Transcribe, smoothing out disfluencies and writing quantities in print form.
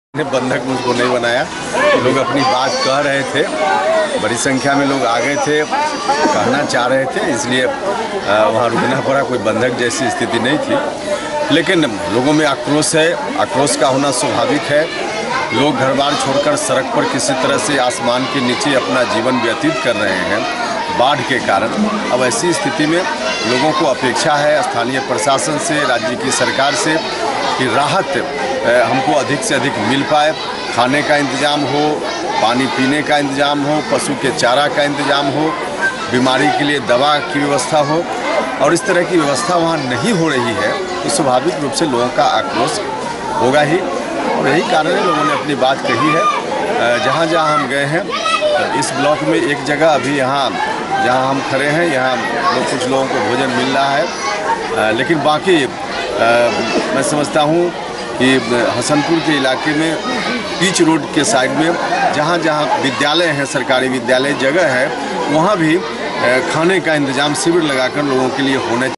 बंधक मुझको नहीं बनाया। लोग अपनी बात कह रहे थे, बड़ी संख्या में लोग आ गए थे, कहना चाह रहे थे, इसलिए वहाँ रुकना पड़ा। कोई बंधक जैसी स्थिति नहीं थी, लेकिन लोगों में आक्रोश है। आक्रोश का होना स्वाभाविक है। लोग घर बार छोड़कर सड़क पर किसी तरह से आसमान के नीचे अपना जीवन व्यतीत कर रहे हैं बाढ़ के कारण। अब ऐसी स्थिति में लोगों को अपेक्षा है स्थानीय प्रशासन से, राज्य की सरकार से कि राहत हमको अधिक से अधिक मिल पाए। खाने का इंतजाम हो, पानी पीने का इंतजाम हो, पशु के चारा का इंतजाम हो, बीमारी के लिए दवा की व्यवस्था हो, और इस तरह की व्यवस्था वहाँ नहीं हो रही है तो स्वाभाविक रूप से लोगों का आक्रोश होगा ही। और यही कारण है लोगों ने अपनी बात कही है। जहाँ जहाँ हम गए हैं, इस ब्लॉक में एक जगह अभी यहाँ जहाँ हम खड़े हैं यहाँ कुछ लोगों को भोजन मिल रहा है, लेकिन बाकी मैं समझता हूँ कि हसनपुर के इलाके में पीच रोड के साइड में जहाँ जहाँ विद्यालय हैं, सरकारी विद्यालय जगह है, वहाँ भी खाने का इंतजाम शिविर लगाकर लोगों के लिए होने